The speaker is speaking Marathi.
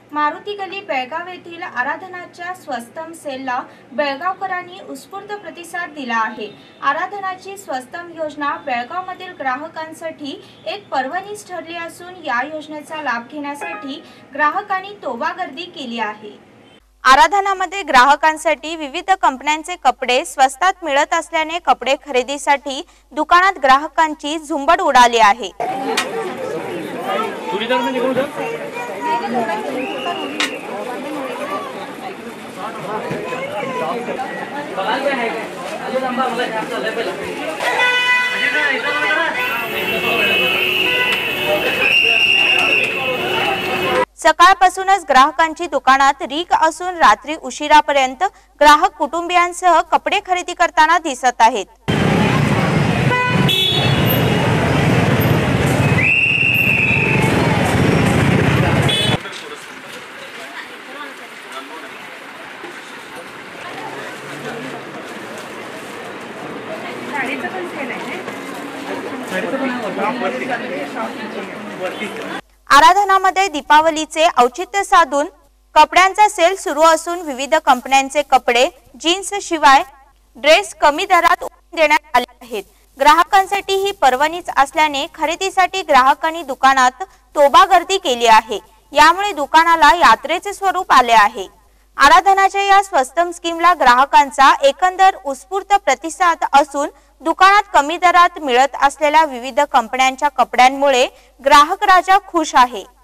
मारुती गली बेळगाव येथील आराधनाच्या स्वस्तम सेलला बेळगावकरांनी उत्स्फूर्त प्रतिसाद दिला आहे। आराधनाची स्वस्तम योजना बेळगावमधील ग्राहकांसाठी एक पर्वणीच ठरली असून या योजनेचा लाभ घेण्यासाठी ग्राहकांनी तोबा गर्दी केली आहे। आराधनामध्ये ग्राहकांसाठी विविध कंपन्यांचे कपडे स्वस्तात मिळत असल्याने कपडे खरेदीसाठी दुकानात ग्राहकांची झुंबड उडाली आहे। सकाळपासूनच ग्राहकांची दुकानात रीक असून रात्री उशिरापर्यंत ग्राहक कुटुंबियांसह कपडे खरेदी करताना दिसत आहेत। आराधनामध्ये दीपावलीचे औचित्य साधून कपड्यांचा सेल सुरू असून विविध कंपन्यांचे कपडे जीन्स शिवाय ड्रेस कमी दरात देण्यात आले आहेत। ग्राहकांसाठी ही पर्वणीच असल्याने खरेदीसाठी ग्राहकांनी दुकानात तोबा गर्दी केली आहे। यामुळे दुकानाला यात्रेचे स्वरूप आले आहे। आराधनाच्या या स्वस्तम स्कीमला ग्राहकांचा एकंदर उत्स्फूर्त प्रतिसाद असून दुकानात कमी दरात मिळत असलेल्या विविध कंपन्यांच्या कपड्यांमुळे ग्राहक राजा खुश आहे।